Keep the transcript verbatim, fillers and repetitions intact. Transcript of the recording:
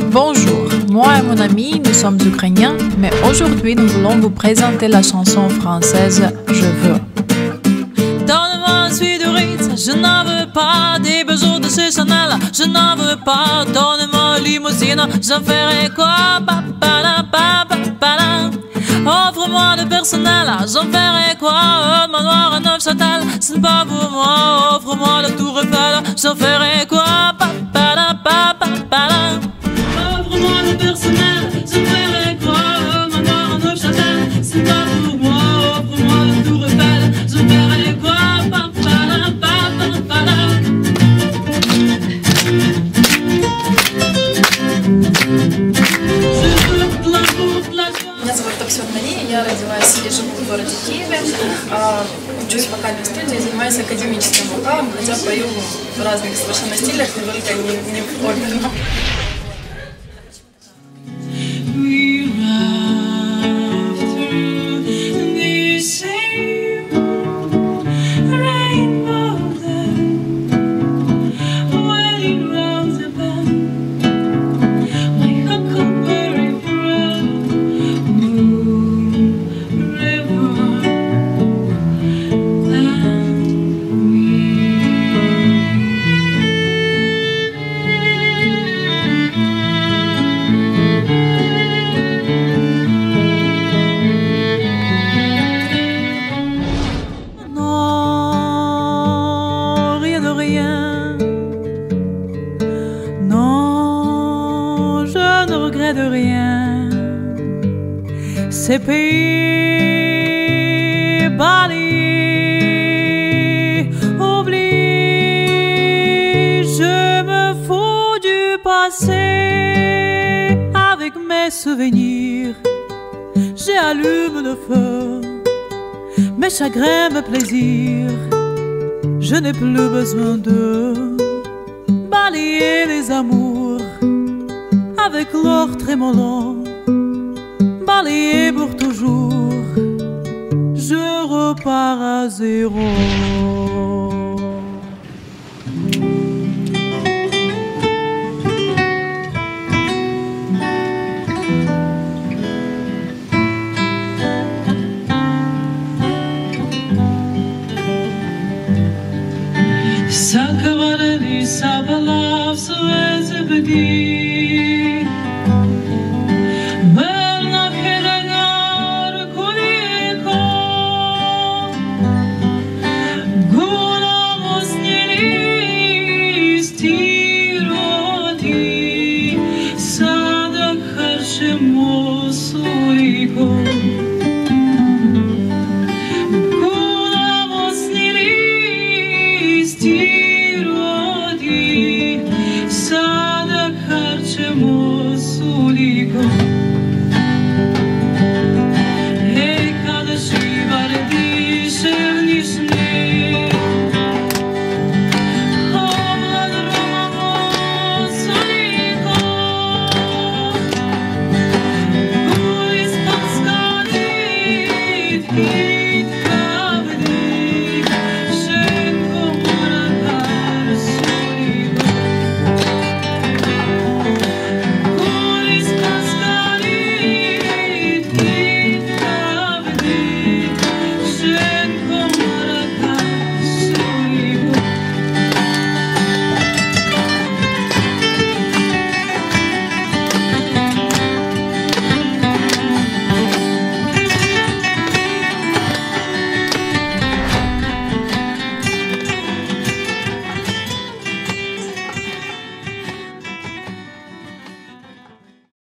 Bonjour, moi et mon ami, nous sommes ukrainiens, mais aujourd'hui nous voulons vous présenter la chanson française « Je veux ». Donne-moi un suite de Ritz, je n'en veux pas des bijoux de chez Chanel, je n'en veux pas. Donne-moi une limousine, j'en ferai quoi? Offre-moi le personnel, j'en ferai quoi? Un manoir à Neufchâtel, ce n'est pas pour moi. Offre-moi le Tour Eiffel, j'en ferai quoi? Offre-moi le personnel, j'en ferai quoi? Un manoir à Neufchâtel, ce n'est pas pour moi. Offre-moi le Tour Eiffel, j'en ferai quoi? Меня зовут Мария, я родилась и живу в городе Киеве, учусь в вокальной студии, занимаюсь академическим вокалом, хотя пою в разных совершенно стилях, не только не, не в оперном. De rien, ces pays Bali, oublie, je me fous du passé. Avec mes souvenirs, j'allume le feu, mes chagrins, mes plaisirs, je n'ai plus besoin de balayer les amours avec leur trémolo, balayé pour toujours, je repars à zéro. Сакаварали сабалав суэзе беги. More